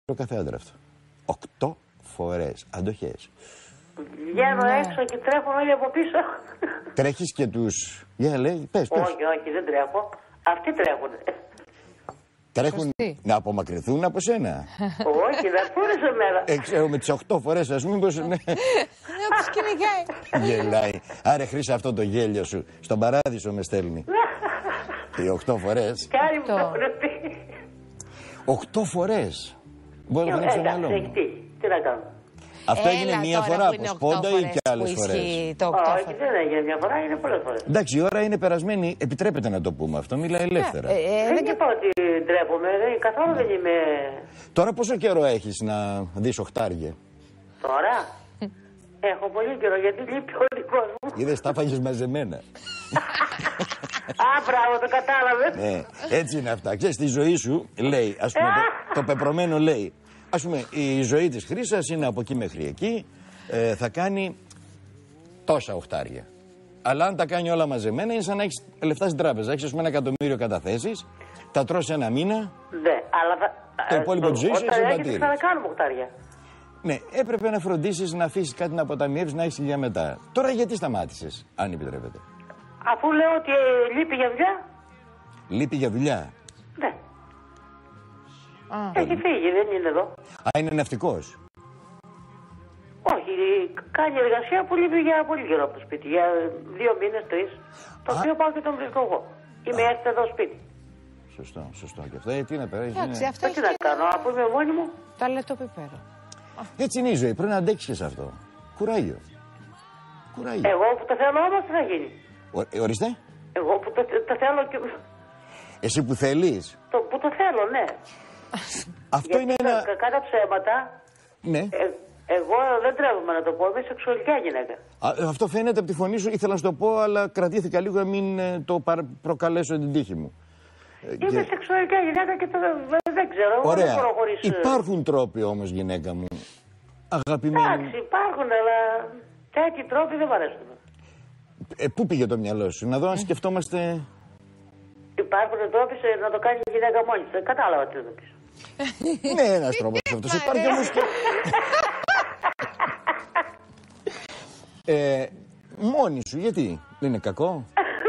κάθε άντρα αυτό. 8 φορές. Αντοχές. Βγαίνω έξω και τρέχουν όλοι από πίσω. Τρέχεις και τους... Για λέει, πες. Όχι, όχι, δεν τρέχω. Αυτοί τρέχουν. Τρέχουν να απομακρυνθούν από σένα. Όχι, δεν έρθουν σε μένα. Ξέρω με τις 8 φορές, ας πούμε, πως ναι. Όπως κυνηγάει. Γελάει. Άρε Χρύσα, αυτό το γέλιο σου στον παράδεισο με στέλνει. Οι 8 φορές. Κι άλλοι μου το έχουν πει. 8 φορές. Μπορεί να το στο μυαλό μου. Τι να κάνω. Αυτό έγινε μία φορά από σπόντα ή και άλλες φορές? Όχι, δεν έγινε μία φορά, είναι πολλές φορές. Εντάξει, η ώρα είναι περασμένη. Επιτρέπεται να το πούμε αυτό. Μιλάει ελεύθερα. Δεν είπα ότι ντρέπομαι. Καθόλου δεν είμαι. Τώρα πόσο καιρό έχεις να δεις οχτάρια? Τώρα έχω πολύ καιρό γιατί λείπει ο δικός μου. Είδες, τα φάγες μαζεμένα. Α, μπράβο, το κατάλαβες. Ναι, έτσι είναι αυτά. Ξέρεις, στη ζωή σου λέει, ας πούμε, το πεπρωμένο λέει. Ας πούμε, η ζωή της Χρύσας είναι από εκεί μέχρι εκεί, θα κάνει τόσα οχτάρια. Αλλά αν τα κάνει όλα μαζεμένα, είναι σαν να έχεις λεφτά στην τράπεζα. Έχεις, ας πούμε, 1 εκατομμύριο καταθέσεις, τα τρως ένα μήνα. Ναι, αλλά το υπόλοιπο της ζωής σου έχει μπατήρι. Θα κάνουμε οχτάρια. Ναι, έπρεπε να φροντίσεις να αφήσεις κάτι να αποταμιεύσεις, να έχεις για μετά. Τώρα γιατί σταμάτησες, αν επιτρέπετε? Αφού λέω ότι λείπει για δουλειά. Λείπει για δουλειά. Ναι. Έχει φύγει, δεν είναι εδώ. Α, είναι ναυτικός. Όχι, κάνει εργασία που λείπει για πολύ καιρό από το σπίτι. Για 2 μήνες, 3. Το οποίο πάω και τον βρίσκω εγώ. Είμαι έρθει εδώ σπίτι. Σωστό, σωστό. Και αυτό τι να περάσει. Εντάξει, αυτό τι να κάνω, αφού είμαι μόνη μου. Ταλέτο πιπέρο. Έτσι είναι η ζωή. Πρέπει να αντέξεις και σε αυτό. Κουράγιο. Κουράγιο. Εγώ που το θέλω όμως τι θα γίνει? Ορίστε. Εγώ που το θέλω και. Εσύ που θέλεις. Που το θέλω, ναι. Αυτό είναι ένα. Κατά ψέματα. Ναι. Εγώ δεν τρέβομαι να το πω, είμαι σεξουαλικά γυναίκα. Αυτό φαίνεται από τη φωνή σου. Ήθελα να σου το πω, αλλά κρατήθηκα λίγο να μην το προκαλέσω την τύχη μου. Είμαι σεξουαλικά γυναίκα και δεν ξέρω. Ωραία. Δεν μπορώ χωρίς... Υπάρχουν τρόποι όμως, γυναίκα μου. Αγαπημένη. Εντάξει, υπάρχουν, αλλά τέτοιοι τρόποι δεν μ' αρέσουν. Πού πήγε το μυαλό σου, να δω αν σκεφτόμαστε. Υπάρχουν τρόποι να το κάνει η γυναίκα μόνη της. Κατάλαβα τι θα πεις. Ναι, ένας τρόπος αυτός. Υπάρχει όμως και. Μόνη σου, γιατί δεν είναι κακό?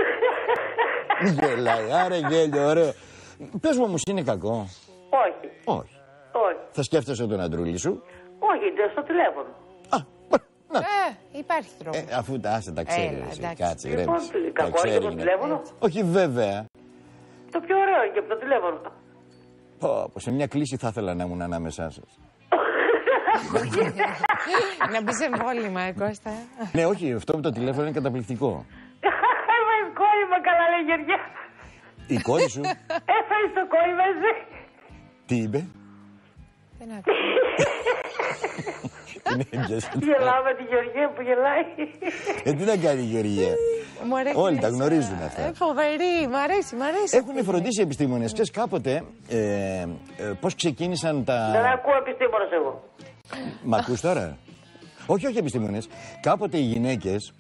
Γελάει, άρα γέλιο, ωραίο. Πες μου όμως, είναι κακό? Όχι. Όχι. Όχι. Θα σκέφτεσαι τον αντρούλη σου? Όχι, στο τηλέφωνο. Υπάρχει τρόπο. Αφού τα ξέρει, κάτσε, Λοιπόν, κακό είναι από το τηλέφωνο. Όχι, βέβαια. Το πιο ωραίο είναι και από το τηλέφωνο. Σε μια κλίση θα ήθελα να ήμουν ανάμεσά σας. Να μπει σε εμβόλυμα, Κώστα. Ναι, όχι, αυτό με το τηλέφωνο είναι καταπληκτικό. Έφαγες κόρη μου, καλά λέει Γεωργιά. Η κόρη σου? Έφαγες το κόρη μαζί. Τι είπε? Δεν άκουσα. Γελάω με τη Γεωργία που γελάει. Τι να κάνει η Γεωργία? Όλοι τα γνωρίζουν αυτά. Φοβερή, μ' αρέσει, μ' αρέσει. Έχουν φροντίσει οι επιστήμονες. Ξέρεις κάποτε πώς ξεκίνησαν τα... Δεν ακούω επιστήμονες εγώ. Μ' ακούς τώρα? Όχι επιστήμονες. Κάποτε οι γυναίκες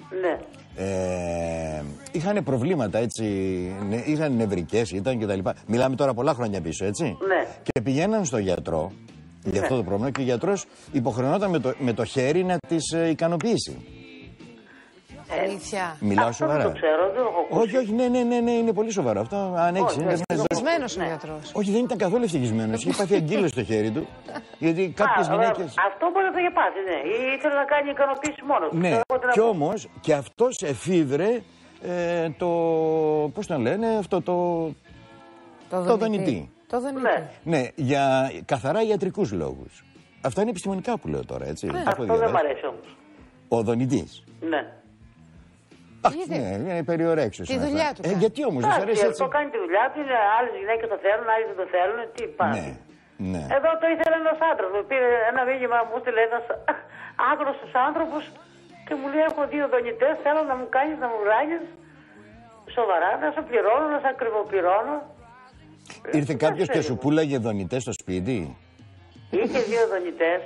είχαν προβλήματα, έτσι, είχαν νευρικές, ήταν κτλ. Μιλάμε τώρα πολλά χρόνια πίσω, έτσι. Ναι. Και πηγαίναν στο γιατρό για αυτό το πρόβλημα και ο γιατρός υποχρεωνόταν με το χέρι να τις ικανοποιήσει. Αλήθεια. Μιλάω σοβαρά. Αυτό δεν το ξέρω, δεν έχω ακούσει. Όχι, ναι, είναι πολύ σοβαρό. Αυτό αν έχεις. Ευτυχισμένος ο γιατρός. Όχι, δεν ήταν καθόλου ευτυχισμένος. Είχε πάθει αγκύλωση στο χέρι του. Γιατί κάποιες γυναίκες. Αυτό μπορεί να το είχε πάθει, ναι. Ή ήθελε να κάνει ικανοποίηση μόνο του. Ναι, κι όμως και αυτός εφήβρε το. Πώς τον λένε, αυτό το δονητή. Το δονητή. Ναι, για καθαρά ιατρικούς λόγους. Αυτά είναι επιστημονικά που λέω τώρα, έτσι. Αυτό δεν μ' αρέσει όμως. Ο δονητής. Ναι. Ναι, είναι περιορέξιος. Τη δουλειά του. Γιατί όμως δεν σου αρέσει έτσι? Αυτό κάνει τη δουλειά του, άλλες γυναίκες το θέλουν, άλλες δεν το θέλουν. Τι πάνε. Ναι. Εδώ το ήθελε ένας άντρας. Μου πήρε ένα μήνυμα, μου στείλε ένας άγνωστος άνθρωπος και μου λέει: έχω 2 δονητές, θέλω να μου κάνεις, να μου βράγεις σοβαρά, να σε πληρώνω, να σε ακριβοπληρώνω. Ήρθε κάποιος και σου πούλαγε δονητές στο σπίτι? Είχε 2 δονητές.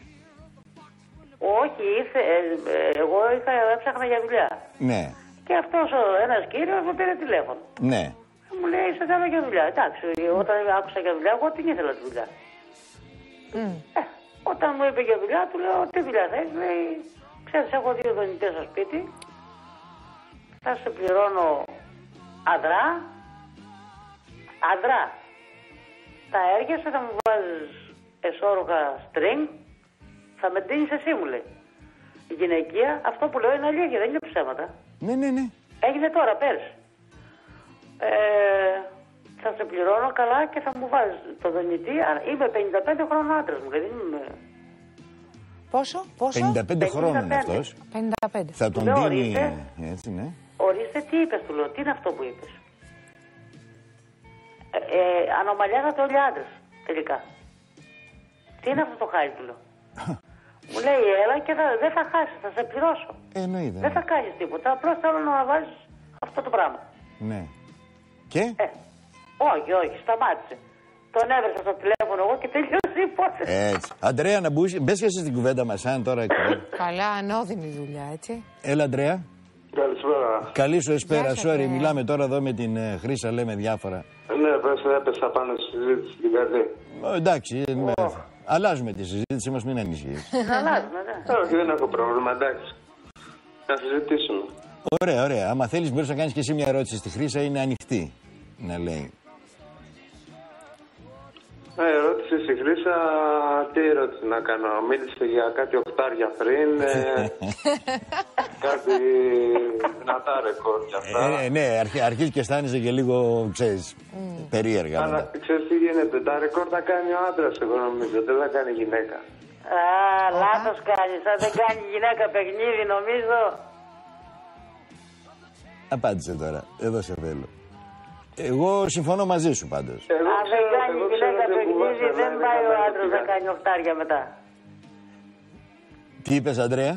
Όχι, ήρθε, εγώ έψαχνα για δουλειά. Ναι. Και αυτός ένας κύριος μου πήρε τηλέφωνο. Ναι. Μου λέει: σε θέλω για δουλειά. Εντάξει, όταν άκουσα για δουλειά, εγώ την ήθελα τη δουλειά. Όταν μου είπε για δουλειά, του λέω: τι δουλειά θες? Λέει: ξέρεις, έχω 2 δονητές στο σπίτι. Θα σε πληρώνω αδρά. Αδρά. Θα έρχεσαι, θα μου βάζεις εσώρουχα string. Θα με ντύνεις εσύ, μου λέει. Η γυναικεία, αυτό που λέω είναι αλήθεια, δεν είναι ψέματα. Ναι, ναι, ναι. Έγινε τώρα, πέρσι. Θα σε πληρώνω καλά και θα μου βάζεις το δονητή. Είμαι 55 χρόνων άντρας μου, δεν είμαι... Πόσο? 55 χρόνων είναι αυτός. 55. Θα τον Λέω, δίνει. ορίστε. Έτσι, ναι. Ορίστε, τι είπες, του λέω, τι είναι αυτό που είπες? Ανομαλιάζατε όλοι οι άντρες, τελικά. Τι είναι αυτό το χάρι, του λέω. Μου λέει, έλα και δεν θα χάσεις, θα σε πληρώσω. Εννοείται. Δεν θα κάνεις τίποτα, απλώς θέλω να βάζεις αυτό το πράγμα. Ναι. Και? Όχι, όχι, σταμάτησε. Τον έβρεσα στο τηλέφωνο εγώ και τελείωσε η υπόθεση. Έτσι. Αντρέα, να μπες και εσύ στην κουβέντα μας, αν τώρα. Καλά, ανώδυνη δουλειά, έτσι. Έλα, Αντρέα. Καλησπέρα. Καλή σου εσπέρα, Γεια σου, sorry. Αντρέα. Μιλάμε τώρα εδώ με την Χρύσα, λέμε διάφορα. Ναι, έπεσα πάνω στη συζήτηση στην καρδί. Εντάξει, αλλάζουμε τη συζήτηση μας, μην ανησυχείς. Αλλάζουμε, ναι. Όχι, δεν έχω πρόβλημα, εντάξει. Θα συζητήσουμε. Ωραία, ωραία. Άμα θέλεις μπορείς να κάνεις και εσύ μια ερώτηση στη Χρύσα, είναι ανοιχτή. Να λέει. Ερώτηση στη Χρύσα, τι ερώτηση να κάνω? Μίλησε για κάτι οκτάρια πριν, κάτι δυνατά ρεκόρ κι αυτά. Ναι, αρχίζει και αισθάνεσαι και λίγο, ξέρεις, περίεργα. Αλλά ξέρεις τι γίνεται, τα ρεκόρ τα κάνει ο άντρας, εγώ νομίζω, δεν τα κάνει η γυναίκα. Λάθος κάνεις, αν δεν κάνει η γυναίκα παιχνίδι, νομίζω. Απάντησε τώρα, εδώ σε θέλω. Εγώ συμφωνώ μαζί σου πάντως. Αν δεν κάνει η γυναίκα παιχνίδι, δεν πάει ο άντρας να κάνει οκτάρια μετά. Τι είπες, Αντρέα?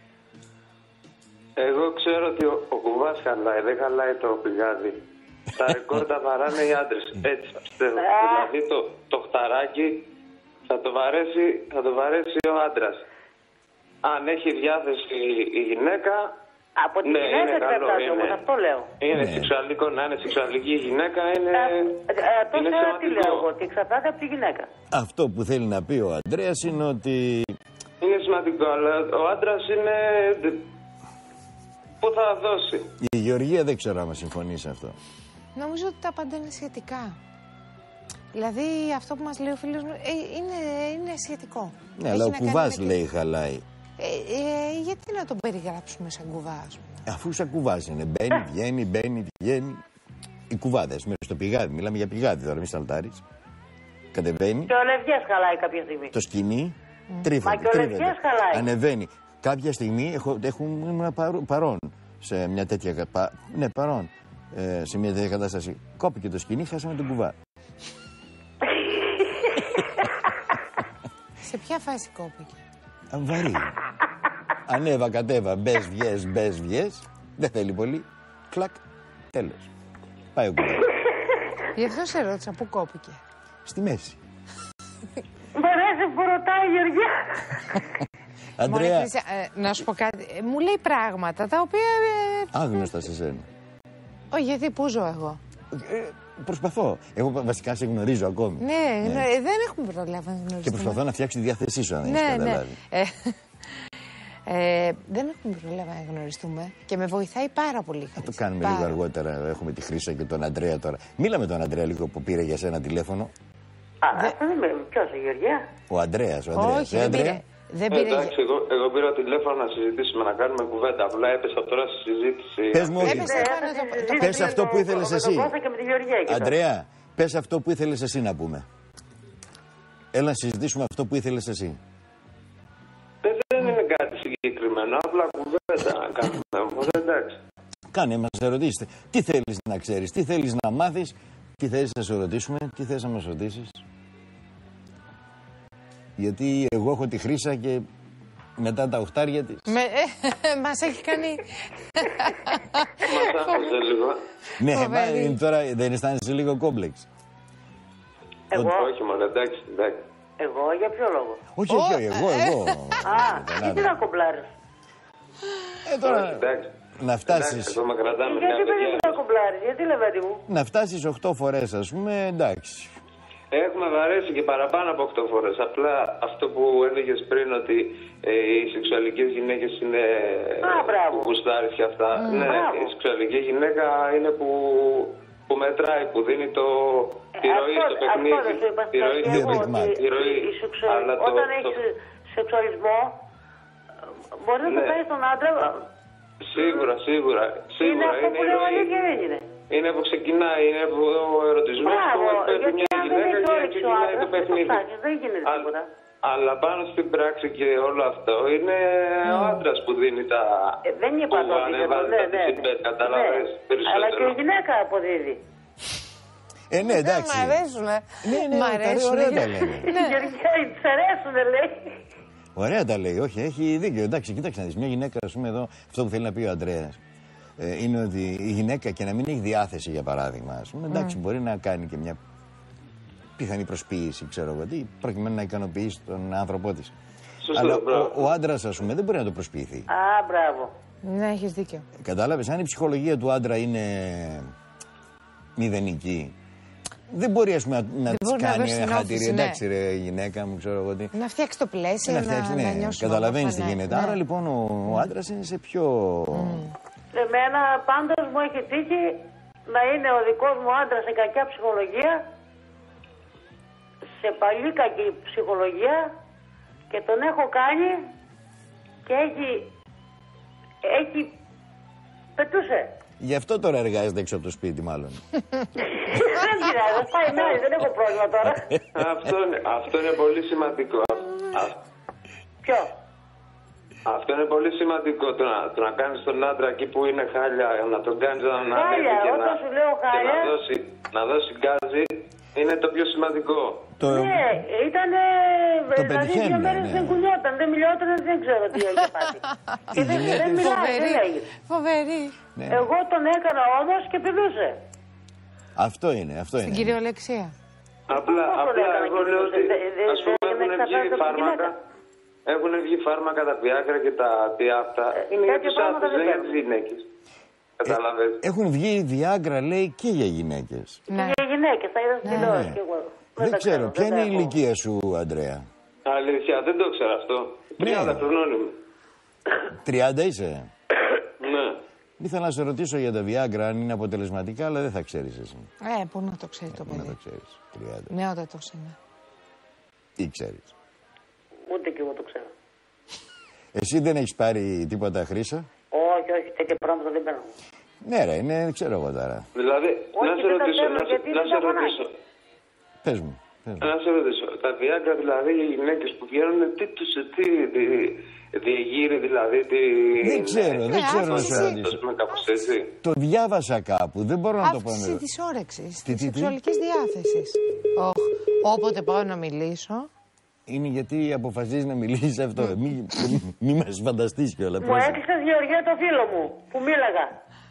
Εγώ ξέρω ότι ο κουβάς χαλάει, δεν χαλάει το πηγάδι. Τα ρεκόρ τα βαράνε οι άντρες, έτσι πιστεύω. Δηλαδή το χταράκι θα το βαρέσει ο άντρας. Αν έχει διάθεση η γυναίκα, Από τη ναι, γυναίκα εξαρτάται όμως, αυτό λέω. Είναι σεξουαλικό, να είναι σεξουαλική η γυναίκα είναι Τώρα τι λέω εγώ, σημαντικό. ότι εξαρτάται από τη γυναίκα. Αυτό που θέλει να πει ο Αντρέας είναι ότι... Είναι σημαντικό, αλλά ο άντρας είναι... Πού θα δώσει? Η Γεωργία δεν ξέρω άμα συμφωνεί σε αυτό. Νομίζω ότι τα πάντα είναι σχετικά. Δηλαδή αυτό που μας λέει ο φίλος μου είναι σχετικό. Ναι, Έχει αλλά ο να κάνει κουβάς με λέει χαλάει. γιατί να τον περιγράψουμε σαν κουβά, ας πούμε. Αφού σαν κουβάς είναι, μπαίνει, βγαίνει. Οι κουβάδες μέσα στο πηγάδι, μιλάμε για πηγάδι τώρα, μη σαλτάρεις. Κατεβαίνει. Και ο Λευκές χαλάει κάποια στιγμή. Το σκηνή Μα τρίβεται. και ο Λευκές χαλάει. Ανεβαίνει. Κάποια στιγμή ήμουν παρόν σε μια τέτοια. Ναι, παρόν. Σε μια τέτοια κατάσταση. Κόπηκε το σκηνή, χάσαμε τον κουβά. Σε ποια φάση κόπηκε? Βαρύ. Ανέβα, κατέβα, μπες, βγες. Δεν θέλει πολύ. Κλακ. Τέλος. Πάει ο κουβάς. Γι' αυτό σε ρώτησα, πού κόπηκε. Στη μέση. Μ' αρέσει που ρωτάει η Γεωργία. Αντρέα. Χρυσά, να σου πω κάτι. Μου λέει πράγματα τα οποία... Άγνωστα σε σένα. Όχι, γιατί πού ζω εγώ. Προσπαθώ. Εγώ βασικά σε γνωρίζω ακόμη. Ναι, δεν έχουμε προλάβει να γνωριστούμε. Και προσπαθώ να φτιάξω τη διάθεσή σου, αν έχεις Ναι. καταλάβει. Δεν έχουμε προλάβει να γνωριστούμε και με βοηθάει πάρα πολύ. Θα το κάνουμε λίγο αργότερα. Έχουμε τη Χρύσα και τον Αντρέα τώρα. Μίλα με τον Αντρέα λίγο που πήρε για σένα τηλέφωνο. Αυτό δεν με... Ποιος, η Γεωργία? Ο Αντρέας. Όχι, δεν πήρε. Δεν πήρε. Εντάξει, εγώ πήρα τηλέφωνο να συζητήσουμε, να κάνουμε κουβέντα. Απλά έπεσα τώρα στη συζήτηση. Πες μου, Έπεσε πάνω το πες αυτό που ήθελες εσύ. Με τον Κώστα και με τη Γεωργία εκεί τώρα. Αντρέα, πες αυτό που ήθελες εσύ να πούμε. Έλα να συζητήσουμε αυτό που ήθελες εσύ. Δεν είναι κάτι συγκεκριμένο, απλά κουβέντα να κάνουμε. Όμως εντάξει. Κάνε μας ερωτήσεις. Τι θέλεις να ξέρεις, τι θέλεις να μάθεις, τι θέλεις να σε ρωτήσουμε, τι θες να μας ρωτήσεις. Γιατί εγώ έχω τη Χρύσα και μετά τα οχτάρια της. Μας έχει κάνει... Μας άφησε λίγο. Ναι, τώρα δεν αισθάνεσαι λίγο κόμπλεξ. Εγώ, Όχι μόνο, εντάξει. εγώ για ποιο λόγο? Όχι, εγώ. Γιατί να κομπλάρεις? Τώρα Εντάξει. να φτάσεις. Εδώ με κρατάμε μια Γιατί παιδιά. δεν να κομπλάρεις, γιατί λεβέντη μου? Να φτάσεις 8 φορές, ας πούμε, εντάξει. Έχουμε βαρέσει και παραπάνω από 8 φορές. Απλά αυτό που έλεγες πριν, ότι οι σεξουαλικές γυναίκες είναι που γουστάρεις και αυτά. Ναι, η σεξουαλική γυναίκα είναι που μετράει, που δίνει τη ροή στο παιχνίδι. Αυτό δεν σου είπα στην αρχή, όταν έχεις σεξουαλισμό, μπορεί να το κάνει στον άντρα. Σίγουρα. Είναι αυτό που λέω, αλήθεια δεν είναι. Είναι που ξεκινάει, είναι που ο ερωτισμός που παίρνει μια γυναίκα και ξεκινάει το παιχνίδι. Δεν γίνεται τίποτα. Αλλά πάνω στην πράξη και όλο αυτό είναι ο άντρας που δίνει τα... Δεν είπα το ότι καταλαβαίνεις περισσότερο. Αλλά και η γυναίκα αποδίδει. Ναι, εντάξει. Μ' αρέσουνε. Ναι, ωραία τα λένε. Της αρέσουνε, λέει. Ωραία τα λέει, όχι, έχει δίκιο. Εντάξει, κοίταξε να δεις, μια γυναίκα, ας πούμε εδώ, αυτό που θέλει να πει ο Αντρέας, είναι ότι η γυναίκα και να μην έχει διάθεση, για παράδειγμα, ας πούμε, εντάξει, μπορεί να κάνει και μια πιθανή προσποίηση, ξέρω εγώ τι, προκειμένου να ικανοποιήσει τον άνθρωπό της. Αλλά ο άντρας, ας πούμε, δεν μπορεί να το προσποιηθεί. Α, μπράβο. Ναι, έχεις δίκιο. Κατάλαβες, αν η ψυχολογία του άντρα είναι μηδενική, δεν μπορεί, ας πούμε, να της κάνει χατήρι. Εντάξει, ρε γυναίκα μου, ξέρω εγώ τι. Να φτιάξει το πλαίσιο, να νιώσει. Καταλαβαίνεις τι γίνεται. Άρα λοιπόν ο άντρας είναι σε πιο. Εμένα πάντως μου έχει τύχει να είναι ο δικός μου άντρας σε κακιά ψυχολογία, σε παλιή κακή ψυχολογία, και τον έχω κάνει και έχει πετούσε. Γι' αυτό τώρα εργάζεται έξω από το σπίτι, μάλλον. Δεν πειράζει, πάει μάλλον, δεν έχω πρόβλημα τώρα. Αυτό είναι πολύ σημαντικό. Ποιο? Αυτό είναι πολύ σημαντικό, το να κάνεις τον άντρα εκεί που είναι χάλια, να τον κάνεις να ανέβει και να δώσει γκάζι, είναι το πιο σημαντικό. Ναι, ήτανε, δηλαδή 2 μέρες δεν κουνιόταν, δεν μιλιόταν, δεν ξέρω τι έγινε πάθει. Δεν μιλάει, δεν λέγει. Φοβερή. Εγώ τον έκανα όμως και πηδούσε. Αυτό είναι. Στην κυριολεξία. Απλά εγώ λέω ότι, ας πούμε, έχουν βγει φάρμακα τα Viagra και τα αυτά. Είναι για τους άντρες, δεν για τις γυναίκες. Καταλαβαίνεις. Έχουν βγει Viagra, λέει, και για γυναίκες. Ναι. Και για γυναίκες, θα είδα στην τηλεόραση κι εγώ. Δεν ξέρω, ποια είναι η ηλικία σου, Αντρέα? Αλήθεια, δεν το ξέρω αυτό. 30 χρονών είμαι. 30 είσαι? Ναι. Ήθελα να σε ρωτήσω για τα Viagra αν είναι αποτελεσματικά, αλλά δεν θα ξέρεις εσύ. Πού να το ξέρει το παιδί. Να το ξέρεις. 30. Νεότατος είναι. Τι ξέρεις? Ούτε κι εγώ το ξέρω. Εσύ δεν έχεις πάρει τίποτα, Χρύσα? Όχι, τέτοια πράγματα δεν παίρνω. Ναι ρε, είναι, ξέρω εγώ τώρα. Δηλαδή, να σε ρωτήσω. Πες μου. Να σε ρωτήσω. Τα Viagra, δηλαδή, οι γυναίκες που βγαίνουν, τι διεγείρει, δηλαδή, δεν ξέρω να σε ρωτήσω. Το διάβασα κάπου, δεν μπορώ να το πω. Αύξηση της όρεξης, της σεξουαλικής διάθεσης. Όποτε πάω να μιλήσω. Είναι γιατί αποφασίζει να μιλήσει αυτό. Μη μας φανταστείς κιόλα. Μου έκλεισες, Γεωργία, το φίλο μου που μίλαγα.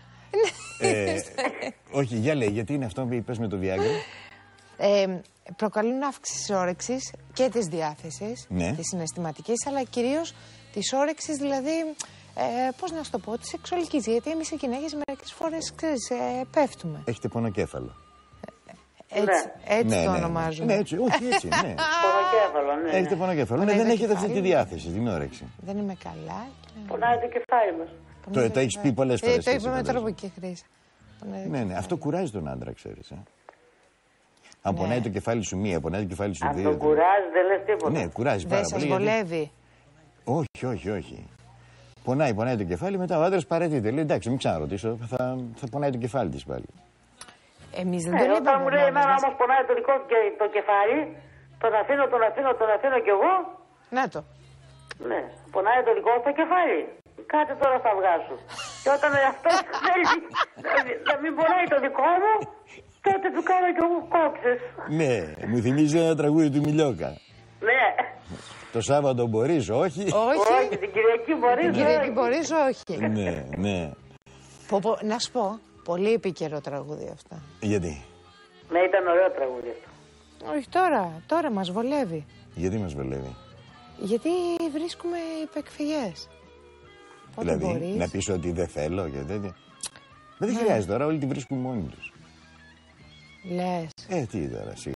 Όχι, για λέει, γιατί είναι αυτό που είπες με το Viagra? Προκαλούν αύξηση της όρεξης και της διάθεσης, της συναισθηματικής, αλλά κυρίως της όρεξης, δηλαδή, πώς να σου το πω, της σεξουαλικής. Γιατί εμείς οι γυναίκες μερικές φορές, ξέρεις, πέφτουμε. Έχετε πονοκέφαλο. Έτσι το ονομάζουμε. Ναι, έτσι, όχι έτσι, ναι. Πονοκέφαλο, ναι. Έχετε πονοκέφαλο, δεν έχετε αυτή τη διάθεση, την όρεξη. Δεν είμαι καλά. Πονάει το κεφάλι μας. Το έχεις πει πολλές φορές. Το είπαμε τώρα από και Χρύσα. Ναι, αυτό κουράζει τον άντρα, ξέρεις. Αν πονάει το κεφάλι σου μία, πονάει το κεφάλι σου δύο. Αν τον κουράζει, δεν λες τίποτα. Ναι, κουράζει πάρα πολύ. Δεν σας βολεύει? Όχι. Πονάει το κεφάλι, μετά ο άντρας παραιτείται. Λέει εντάξει, μην ξαναρωτήσω, θα πονάει το κεφάλι της πάλι. Εμείς δεν το λέμε. Όταν μου λέει εμένα όμως πονάει το δικό το κεφάλι, τον αφήνω κι εγώ. Να το. Ναι, πονάει το δικό το κεφάλι. Κάτσε τώρα στα αυγά σου. Και όταν αυτός θέλει να μην πονάει το δικό μου, τότε του κάνω κι εγώ κόψες. Ναι, μου θυμίζει ένα τραγούδι του Μιλιόκα. Ναι. Το Σάββατο μπορείς, όχι. Όχι, την Κυριακή μπορείς, την Κυριακή μπορείς, όχι. Ναι. Να σου πω, πολύ επίκαιρο τραγούδι αυτό. Γιατί? Ναι, ήταν ωραίο τραγούδι αυτό. Όχι τώρα μας βολεύει. Γιατί μας βολεύει? Γιατί βρίσκουμε υπεκφυγές. Δηλαδή, μπορείς να πεις ότι δεν θέλω και τέτοια. Δεν χρειάζεται τώρα, όλοι τη βρίσκουν μόνοι τους. Λες. Τι τώρα,